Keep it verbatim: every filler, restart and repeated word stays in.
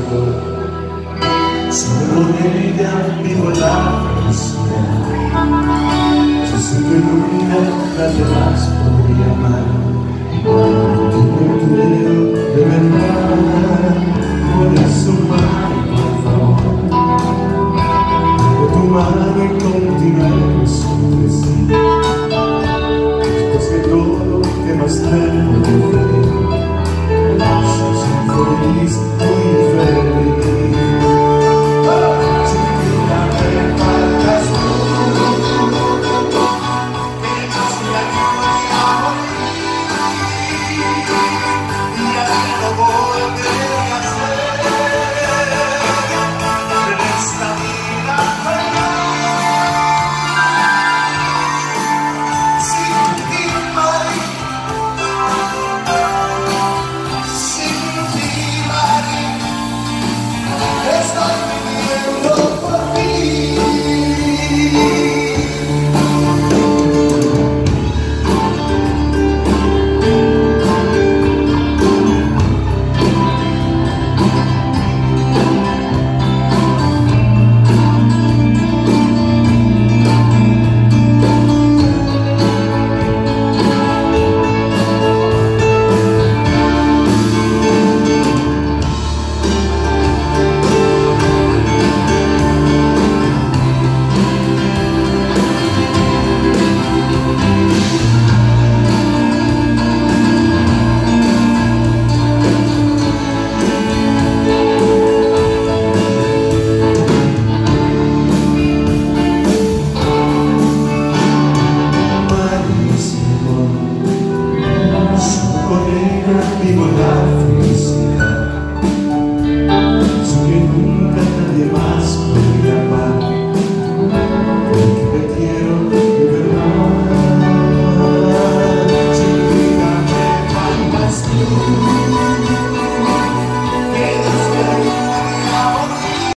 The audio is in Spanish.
Solo con ella vivo la felicidad. Yo sé que nunca nadie más podría amar. Yo me creo de verdad, por eso mami, por favor, pero tu mano y continuemos sobre sí. Después de todo lo que más tengo que vivir, yo soy feliz, muy feliz. Vivo la